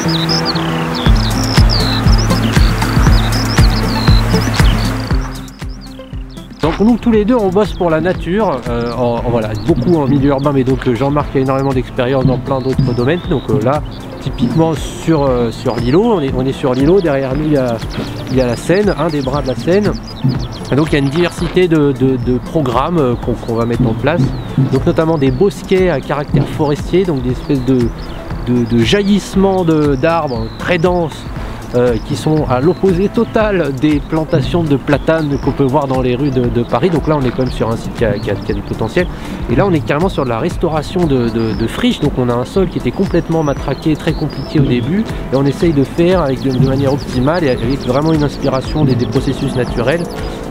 Donc nous tous les deux on bosse pour la nature, voilà, beaucoup en milieu urbain, mais donc Jean-Marc a énormément d'expérience dans plein d'autres domaines. Donc là typiquement sur l'îlot, on est sur l'îlot, derrière nous il y a la Seine, un des bras de la Seine. Et donc il y a une diversité de programmes qu'on va mettre en place, donc notamment des bosquets à caractère forestier, donc des espèces de jaillissements d'arbres très denses, qui sont à l'opposé total des plantations de platanes qu'on peut voir dans les rues de Paris. Donc là on est quand même sur un site qui a du potentiel, et là on est carrément sur de la restauration de friches. Donc on a un sol qui était complètement matraqué, très compliqué au début, et on essaye de faire de manière optimale et avec vraiment une inspiration des processus naturels,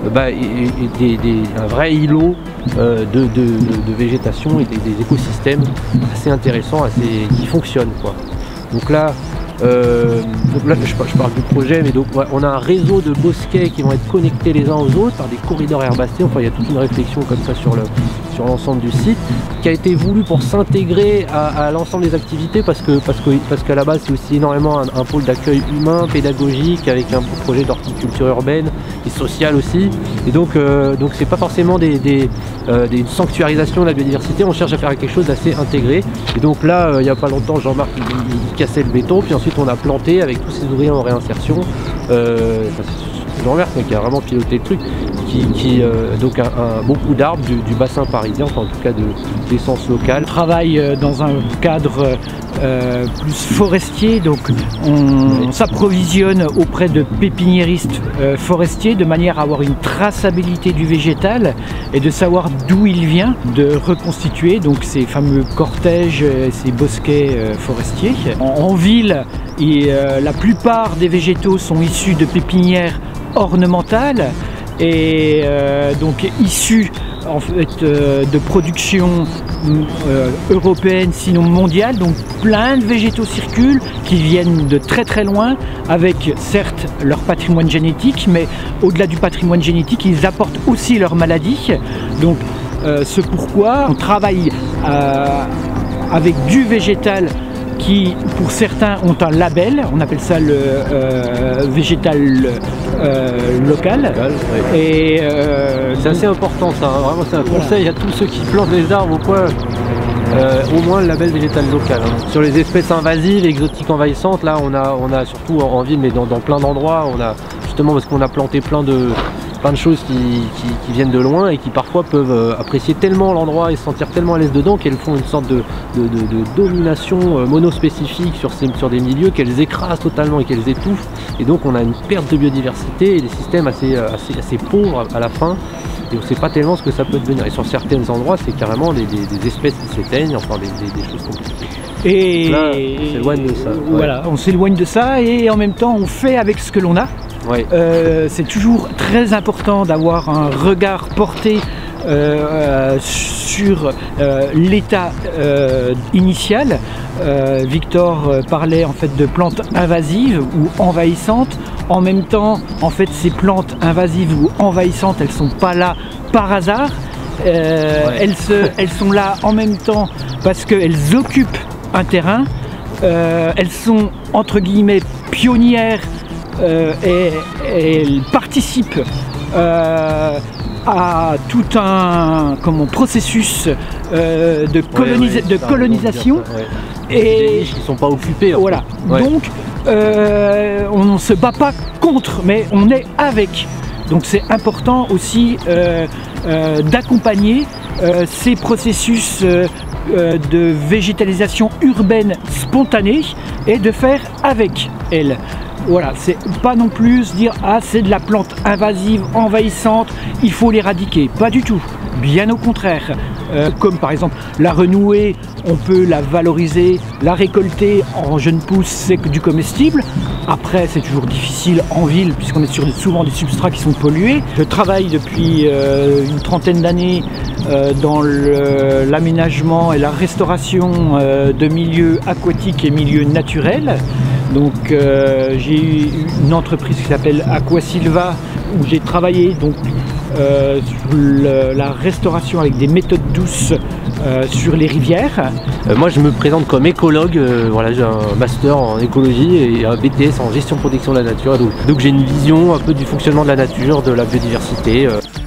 un vrai îlot de végétation et des écosystèmes assez intéressants, qui fonctionnent, quoi. Donc là je parle du projet, mais donc ouais, on a un réseau de bosquets qui vont être connectés les uns aux autres par des corridors herbacés. Enfin il y a toute une réflexion comme ça sur l'ensemble du site, qui a été voulu pour s'intégrer à l'ensemble des activités, parce qu'à la base c'est aussi énormément un pôle d'accueil humain, pédagogique, avec un projet d'horticulture urbaine et sociale aussi. Et donc c'est pas forcément des sanctuarisations de la biodiversité, on cherche à faire quelque chose d'assez intégré. Et donc là il n'y a pas longtemps Jean-Marc il cassait le béton, puis ensuite on a planté avec tous ces ouvriers en réinsertion, Jean-Marc qui a vraiment piloté le truc, donc beaucoup d'arbres du bassin parisien, enfin en tout cas d'essence locale. On travaille dans un cadre plus forestier, donc on s'approvisionne auprès de pépiniéristes forestiers de manière à avoir une traçabilité du végétal et de savoir d'où il vient, de reconstituer donc ces fameux cortèges, ces bosquets forestiers. En ville, la plupart des végétaux sont issus de pépinières ornementales et donc issus en fait de production européenne, sinon mondiale. Donc plein de végétaux circulent qui viennent de très très loin, avec certes leur patrimoine génétique, mais au-delà du patrimoine génétique, ils apportent aussi leurs maladies. Donc c'est pourquoi on travaille avec du végétal qui, pour certains, ont un label, on appelle ça le végétal local. Ouais. Et c'est assez important ça, hein. Vraiment c'est un conseil à tous ceux qui plantent des arbres ou quoi, au moins le label végétal local, hein. Sur les espèces invasives, exotiques envahissantes, là on a surtout en ville, mais dans plein d'endroits, on a justement parce qu'on a planté plein de choses qui viennent de loin et qui parfois peuvent apprécier tellement l'endroit et se sentir tellement à l'aise dedans qu'elles font une sorte de domination monospécifique sur des milieux, qu'elles écrasent totalement et qu'elles étouffent. Et donc on a une perte de biodiversité et des systèmes assez pauvres à la fin. Et on ne sait pas tellement ce que ça peut devenir. Et sur certains endroits, c'est carrément des espèces qui s'éteignent, enfin des choses compliquées. Et là, on s'éloigne de ça. Voilà, on s'éloigne de ça et en même temps on fait avec ce que l'on a. Ouais. C'est toujours très important d'avoir un regard porté sur l'état initial. Victor parlait en fait de plantes invasives ou envahissantes. En même temps, en fait, ces plantes invasives ou envahissantes, elles sont pas là par hasard. Elles sont là en même temps parce qu'elles occupent un terrain. Elles sont entre guillemets pionnières. Et elle participe à tout un processus de colonisation. Ouais. Et des niches qui ne sont pas occupées. Voilà. Ouais. Donc on ne se bat pas contre, mais on est avec. Donc c'est important aussi d'accompagner ces processus de végétalisation urbaine spontanée et de faire avec elle. Voilà, c'est pas non plus se dire ah c'est de la plante invasive, envahissante, il faut l'éradiquer. Pas du tout, bien au contraire. Comme par exemple la renouée, on peut la valoriser, la récolter en jeune pousse, c'est que du comestible. Après c'est toujours difficile en ville puisqu'on est sur souvent des substrats qui sont pollués. Je travaille depuis une trentaine d'années dans l'aménagement et la restauration de milieux aquatiques et milieux naturels. Donc j'ai eu une entreprise qui s'appelle Aquasilva où j'ai travaillé donc sur la restauration avec des méthodes douces sur les rivières. Moi je me présente comme écologue, voilà, j'ai un master en écologie et un BTS en gestion protection de la nature, donc j'ai une vision un peu du fonctionnement de la nature, de la biodiversité.